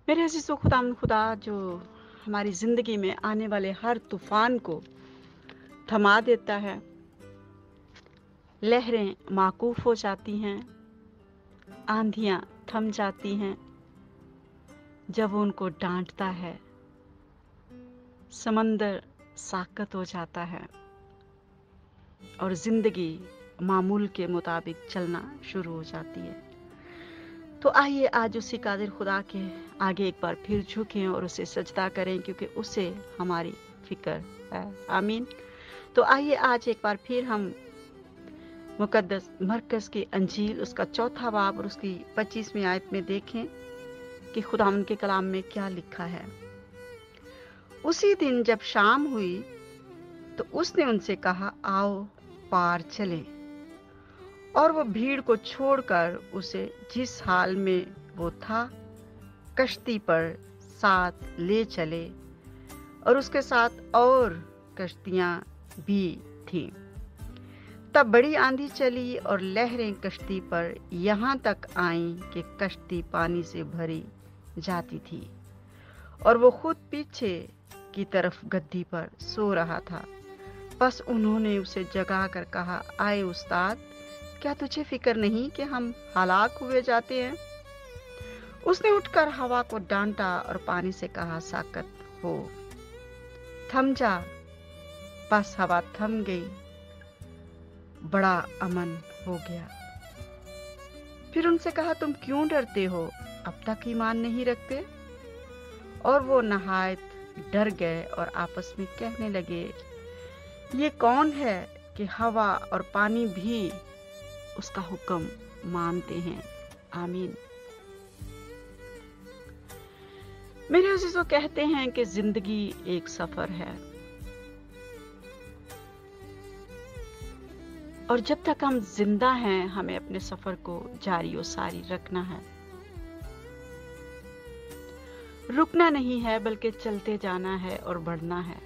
मेरे अज़ीज़ों, खुदा जो हमारी ज़िंदगी में आने वाले हर तूफ़ान को थमा देता है। लहरें माकूफ़ हो जाती हैं, आंधियाँ थम जाती हैं जब वो उनको डांटता है। समंदर साकत हो जाता है और ज़िंदगी मामूल के मुताबिक चलना शुरू हो जाती है। तो आइए आज उसी कादिर खुदा के आगे एक बार फिर झुकें और उसे सजदा करें, क्योंकि उसे हमारी फ़िक्र है। आमीन। तो आइए आज एक बार फिर हम मुकद्दस मरकज़ की अंजील उसका 4था बाब और उसकी 25वीं आयत में देखें कि खुदावंद के कलाम में क्या लिखा है। उसी दिन जब शाम हुई तो उसने उनसे कहा, आओ पार चलें। और वो भीड़ को छोड़कर उसे जिस हाल में वो था कश्ती पर साथ ले चले, और उसके साथ और कश्तियां भी थीं। तब बड़ी आंधी चली और लहरें कश्ती पर यहाँ तक आईं कि कश्ती पानी से भरी जाती थी, और वो खुद पीछे की तरफ गद्दी पर सो रहा था। बस उन्होंने उसे जगा कर कहा, आए उस्ताद, क्या तुझे फिक्र नहीं कि हम हलाक हुए जाते हैं? उसने उठकर हवा को डांटा और पानी से कहा, साकत हो, थम जा। बस हवा थम गई, बड़ा अमन हो गया। फिर उनसे कहा, तुम क्यों डरते हो? अब तक ईमान नहीं रखते? और वो नहायत डर गए और आपस में कहने लगे, ये कौन है कि हवा और पानी भी उसका हुक्म मानते हैं। आमीन। मेरे अज़ीज़ों, कहते हैं कि जिंदगी एक सफर है, और जब तक हम जिंदा हैं हमें अपने सफर को जारी और सारी रखना है। रुकना नहीं है, बल्कि चलते जाना है और बढ़ना है।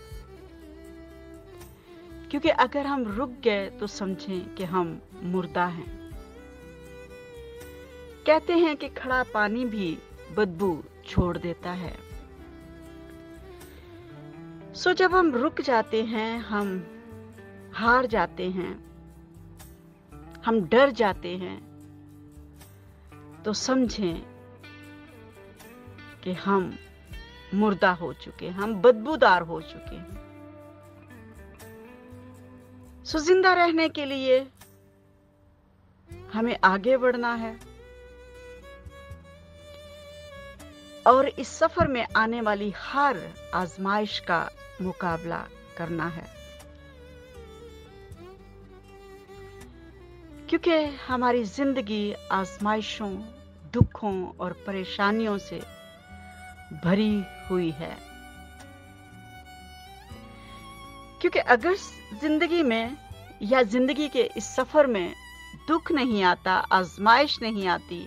क्योंकि अगर हम रुक गए तो समझें कि हम मुर्दा हैं। कहते हैं कि खड़ा पानी भी बदबू छोड़ देता है। सो जब हम रुक जाते हैं, हम हार जाते हैं, हम डर जाते हैं, तो समझें कि हम मुर्दा हो चुके हैं, हम बदबूदार हो चुके हैं। सो जिंदा रहने के लिए हमें आगे बढ़ना है और इस सफर में आने वाली हर आजमाइश का मुकाबला करना है, क्योंकि हमारी जिंदगी आजमाइशों, दुखों और परेशानियों से भरी हुई है। क्योंकि अगर जिंदगी में या जिंदगी के इस सफर में दुख नहीं आता, आजमाइश नहीं आती,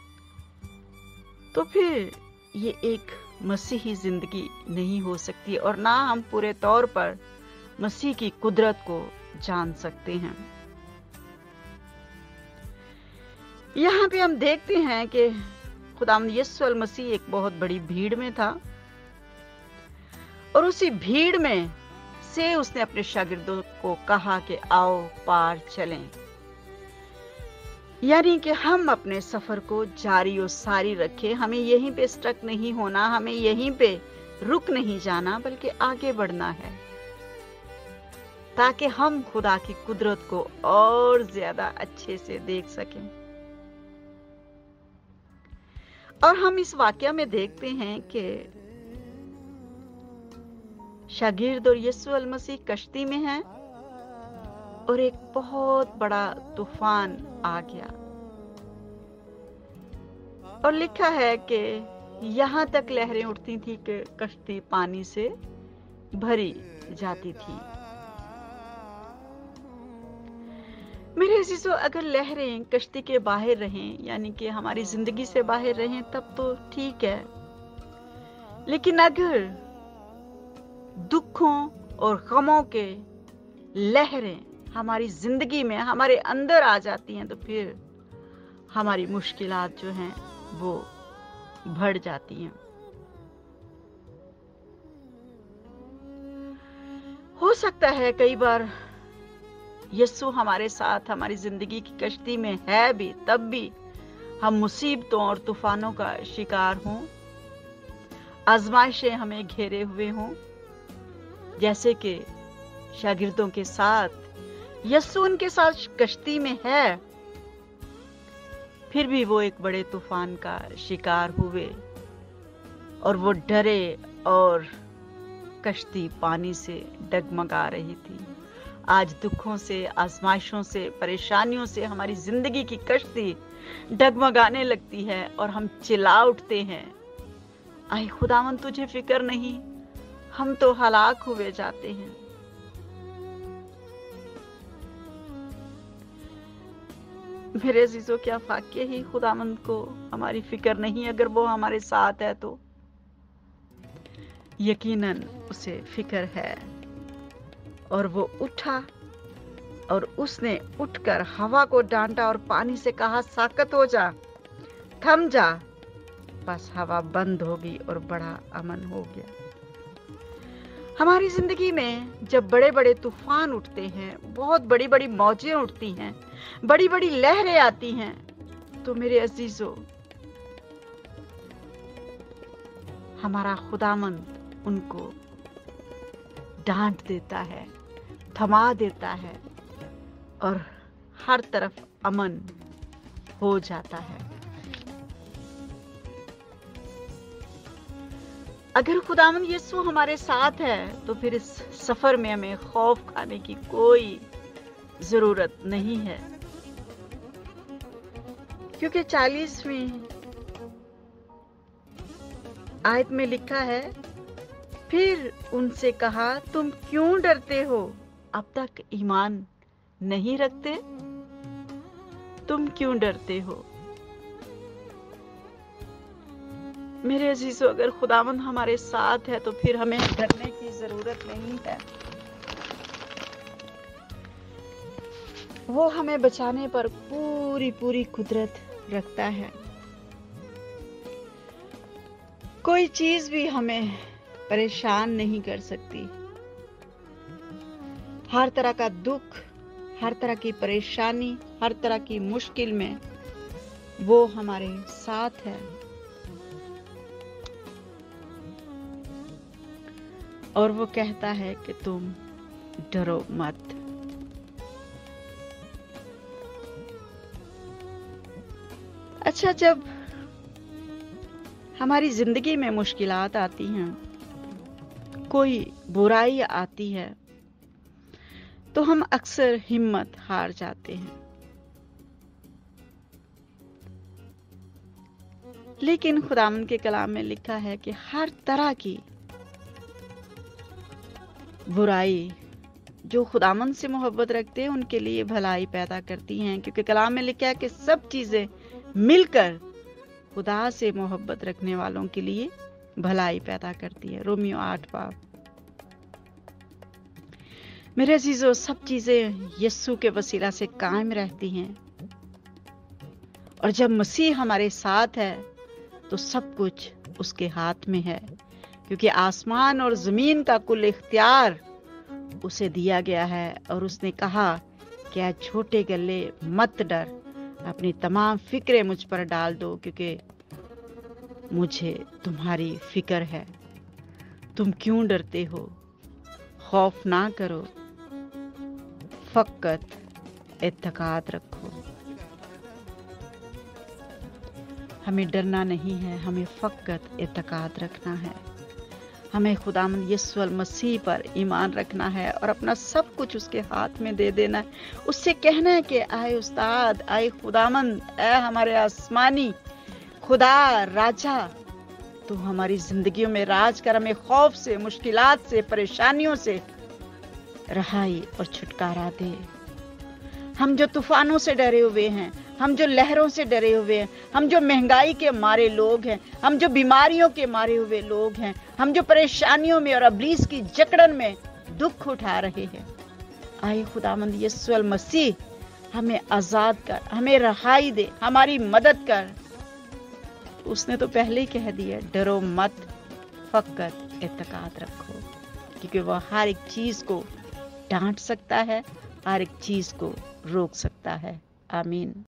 तो फिर ये एक मसीही जिंदगी नहीं हो सकती, और ना हम पूरे तौर पर मसीह की कुदरत को जान सकते हैं। यहाँ पे हम देखते हैं कि खुदावंद यीशु मसीह एक बहुत बड़ी भीड़ में था, और उसी भीड़ में से उसने अपने शागिर्दों को कहा कि आओ पार चलें। यानी कि हम अपने सफर को जारी और सारी रखें। हमें यहीं पे स्टक नहीं होना, हमें यहीं पे रुक नहीं जाना, बल्कि आगे बढ़ना है, ताकि हम खुदा की कुदरत को और ज्यादा अच्छे से देख सकें। और हम इस वाकया में देखते हैं कि शागिर्द और यीशु अल मसीह कश्ती में हैं, और एक बहुत बड़ा तूफान आ गया, और लिखा है कि यहाँ तक लहरें उठती थी कि कश्ती पानी से भरी जाती थी। मेरे अज़ीज़ों, अगर लहरें कश्ती के बाहर रहें, यानी कि हमारी जिंदगी से बाहर रहें, तब तो ठीक है। लेकिन अगर दुखों और गमों के लहरें हमारी जिंदगी में, हमारे अंदर आ जाती हैं, तो फिर हमारी मुश्किलात जो हैं वो बढ़ जाती हैं। हो सकता है कई बार यीशु हमारे साथ हमारी जिंदगी की कश्ती में है भी, तब भी हम मुसीबतों और तूफानों का शिकार हों, आजमाइशें हमें घेरे हुए हों, जैसे कि शागिर्दों के साथ यीशु उनके साथ कश्ती में है, फिर भी वो एक बड़े तूफान का शिकार हुए और वो डरे और कश्ती पानी से डगमगा रही थी। आज दुखों से, आजमाइशों से, परेशानियों से हमारी जिंदगी की कश्ती डगमगाने लगती है और हम चिल्ला उठते हैं, आए खुदावन तुझे फिक्र नहीं, हम तो हलाक हुए जाते हैं। मेरे अजीजों, क्या वाकई ही खुदावंद को हमारी फिक्र नहीं? अगर वो हमारे साथ है तो यकीनन उसे फिक्र है। और वो उठा और उसने उठकर हवा को डांटा और पानी से कहा, साकत हो जा, थम जा। बस हवा बंद हो गई और बड़ा अमन हो गया। हमारी जिंदगी में जब बड़े बड़े तूफान उठते हैं, बहुत बड़ी बड़ी मौजें उठती हैं, बड़ी बड़ी लहरें आती हैं, तो मेरे अजीजों, हमारा खुदामंद उनको डांट देता है, थमा देता है और हर तरफ अमन हो जाता है। अगर खुदावंद यीशु हमारे साथ है तो फिर इस सफर में हमें खौफ खाने की कोई जरूरत नहीं है, क्योंकि 40वीं आयत में लिखा है, फिर उनसे कहा, तुम क्यों डरते हो? अब तक ईमान नहीं रखते? तुम क्यों डरते हो? मेरे अजीजों, अगर खुदावंद हमारे साथ है तो फिर हमें डरने की जरूरत नहीं है। वो हमें बचाने पर पूरी पूरी कुदरत रखता है। कोई चीज भी हमें परेशान नहीं कर सकती। हर तरह का दुख, हर तरह की परेशानी, हर तरह की मुश्किल में वो हमारे साथ है। और वो कहता है कि तुम डरो मत। अच्छा, जब हमारी जिंदगी में मुश्किलात आती हैं, कोई बुराई आती है, तो हम अक्सर हिम्मत हार जाते हैं। लेकिन खुदावंद के कलाम में लिखा है कि हर तरह की बुराई जो खुदावंद से मोहब्बत रखते हैं उनके लिए भलाई पैदा करती हैं, क्योंकि कलाम में लिखा है कि सब चीजें मिलकर खुदा से मोहब्बत रखने वालों के लिए भलाई पैदा करती है। रोमियो 8:5। मेरे अजीजों, सब चीजें यीशु के वसीला से कायम रहती हैं, और जब मसीह हमारे साथ है तो सब कुछ उसके हाथ में है, क्योंकि आसमान और जमीन का कुल इख्तियार उसे दिया गया है। और उसने कहा क्या छोटे गल्ले मत डर, अपनी तमाम फिक्रें मुझ पर डाल दो, क्योंकि मुझे तुम्हारी फिक्र है। तुम क्यों डरते हो? खौफ ना करो, फकत इत्तेकाद रखो। हमें डरना नहीं है, हमें फकत इत्तेकाद रखना है। हमें खुदावंद यीशु मसीह पर ईमान रखना है और अपना सब कुछ उसके हाथ में दे देना है। उससे कहना है कि आए उस्ताद, आए खुदावंद, ऐ हमारे आसमानी खुदा राजा, तू हमारी जिंदगियों में राज कर, हमें खौफ से, मुश्किलात से, परेशानियों से रहाई और छुटकारा दे। हम जो तूफानों से डरे हुए हैं, हम जो लहरों से डरे हुए हैं, हम जो महंगाई के मारे लोग हैं, हम जो बीमारियों के मारे हुए लोग हैं, हम जो परेशानियों में और इब्लीस की जकड़न में दुख उठा रहे हैं, आए खुदावंद यीशु मसीह हमें आजाद कर, हमें रहाई दे, हमारी मदद कर। اس نے تو پہلے ہی کہہ دیا ڈرو مت فقط اعتقاد رکھو، کیونکہ وہ ہر ایک چیز کو ڈانٹ سکتا ہے، ہر ایک چیز کو روک سکتا ہے۔ آمین۔